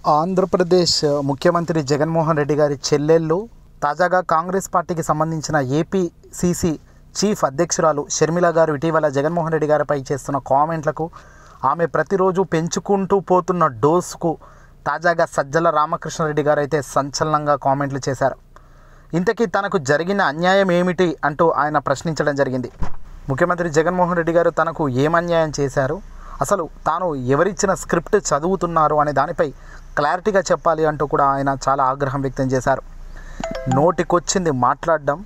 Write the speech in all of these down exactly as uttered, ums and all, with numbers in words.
ఆంధ్రప్రదేశ్ ముఖ్యమంత్రి జగన్మోహన్ రెడ్డి గారి చెల్లెళ్ళు తాజాగా కాంగ్రెస్ పార్టీకి సంబంధించిన ఏపీసీసీ చీఫ్ అధ్యక్షురాలు షర్మిల గారు ఇటీవల జగన్మోహన్ రెడ్డి గారిపై చేస్తున్న కామెంట్లకు, ఆమె ప్రతిరోజు పెంచుకుంటూ పోతున్న డోస్కు తాజాగా సజ్జల రామకృష్ణారెడ్డి గారు అయితే సంచలనంగా కామెంట్లు చేశారు. ఇంతకీ తనకు జరిగిన అన్యాయం ఏమిటి అంటూ ఆయన ప్రశ్నించడం జరిగింది. ముఖ్యమంత్రి జగన్మోహన్ రెడ్డి గారు తనకు ఏమన్యాయం చేశారు, అసలు తాను ఎవరిచ్చిన స్క్రిప్ట్ చదువుతున్నారు అనే దానిపై క్లారిటీగా చెప్పాలి అంటూ కూడా ఆయన చాలా ఆగ్రహం వ్యక్తం చేశారు. నోటికొచ్చింది మాట్లాడడం,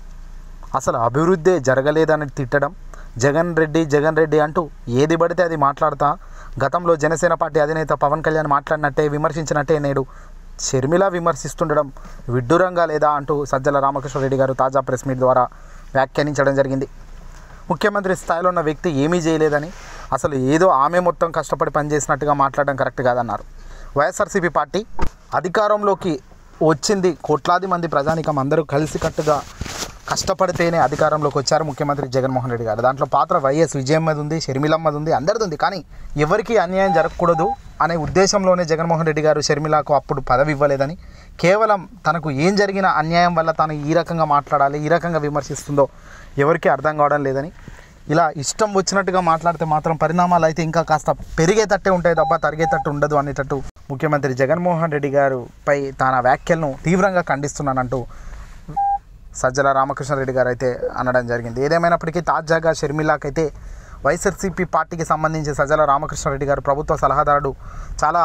అసలు అభివృద్ధి జరగలేదని తిట్టడం, జగన్ రెడ్డి జగన్ రెడ్డి అంటూ ఏది పడితే అది మాట్లాడతా గతంలో జనసేన పార్టీ అధినేత పవన్ కళ్యాణ్ మాట్లాడినట్టే విమర్శించినట్టే నేడు షర్మిల విమర్శిస్తుండడం విడ్డూరంగా లేదా అంటూ సజ్జల రామకృష్ణారెడ్డి గారు తాజా ప్రెస్ మీట్ ద్వారా వ్యాఖ్యానించడం జరిగింది. ముఖ్యమంత్రి స్థాయిలో ఉన్న వ్యక్తి ఏమీ చేయలేదని, అసలు ఏదో ఆమె మొత్తం కష్టపడి పనిచేసినట్టుగా మాట్లాడడం కరెక్ట్ కాదన్నారు. వైఎస్ఆర్సీపీ పార్టీ అధికారంలోకి వచ్చింది, కోట్లాది మంది ప్రజానికం అందరూ కలిసికట్టుగా కష్టపడితేనే అధికారంలోకి వచ్చారు ముఖ్యమంత్రి జగన్మోహన్ రెడ్డి గారు. దాంట్లో పాత్ర వైఎస్ విజయమ్మది ఉంది, షర్మిలమ్మది ఉంది, అందరిది ఉంది. కానీ ఎవరికి అన్యాయం జరగకూడదు అనే ఉద్దేశంలోనే జగన్మోహన్ రెడ్డి గారు షర్మిలకు అప్పుడు పదవి ఇవ్వలేదని, కేవలం తనకు ఏం జరిగిన అన్యాయం వల్ల తాను ఈ రకంగా మాట్లాడాలి, ఈ రకంగా విమర్శిస్తుందో ఎవరికీ అర్థం కావడం లేదని, ఇలా ఇష్టం వచ్చినట్టుగా మాట్లాడితే మాత్రం పరిణామాలు అయితే ఇంకా కాస్త పెరిగేటట్టే ఉంటాయి తప్ప తరిగేటట్టు ఉండదు అనేటట్టు ముఖ్యమంత్రి జగన్మోహన్ రెడ్డి గారుపై తన వ్యాఖ్యలను తీవ్రంగా ఖండిస్తున్నానంటూ సజ్జల రామకృష్ణారెడ్డి గారు అయితే అనడం జరిగింది. ఏదేమైనప్పటికీ తాజాగా షర్మిలాకైతే వైఎస్ఆర్సీపీ పార్టీకి సంబంధించి సజ్జల రామకృష్ణారెడ్డి గారు ప్రభుత్వ సలహాదారుడు చాలా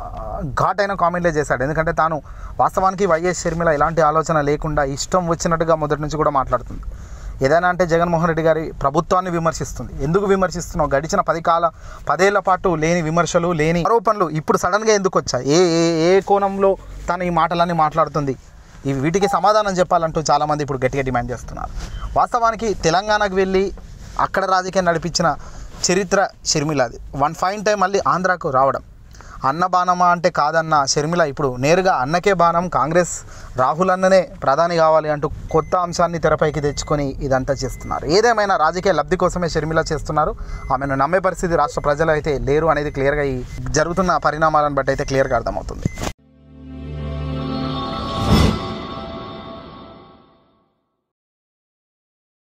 ఘాటైన కామెంట్లే చేశాడు. ఎందుకంటే తాను వాస్తవానికి వైఎస్ షర్మిల ఎలాంటి ఆలోచన లేకుండా ఇష్టం వచ్చినట్టుగా మొదటి నుంచి కూడా మాట్లాడుతుంది. ఏదైనా అంటే జగన్మోహన్ రెడ్డి గారి ప్రభుత్వాన్ని విమర్శిస్తుంది. ఎందుకు విమర్శిస్తున్నావు? గడిచిన పది కాల పదేళ్ల పాటు లేని విమర్శలు, లేని ఆరోపణలు ఇప్పుడు సడన్గా ఎందుకు వచ్చాయి? ఏ ఏ ఏ కోణంలో తను ఈ మాటలన్నీ మాట్లాడుతుంది? ఇవి వీటికి సమాధానం చెప్పాలంటూ చాలామంది ఇప్పుడు గట్టిగా డిమాండ్ చేస్తున్నారు. వాస్తవానికి తెలంగాణకు వెళ్ళి అక్కడ రాజకీయం నడిపించిన చరిత్ర షర్మిలది. వన్ ఫైన్ టైం మళ్ళీ ఆంధ్రాకు రావడం, అన్న బాణమా అంటే కాదన్న షర్మిల ఇప్పుడు నేరుగా అన్నకే బాణం, కాంగ్రెస్ రాహుల్ అన్ననే ప్రధాని కావాలి అంటూ కొత్త అంశాన్ని తెరపైకి తెచ్చుకొని ఇదంతా చేస్తున్నారు. ఏదేమైనా రాజకీయ లబ్ధి కోసమే షర్మిల చేస్తున్నారు. ఆమెను నమ్మే పరిస్థితి రాష్ట్ర ప్రజలు అయితే లేరు అనేది క్లియర్గా ఈ జరుగుతున్న పరిణామాలను బట్టి అయితే క్లియర్గా అర్థమవుతుంది.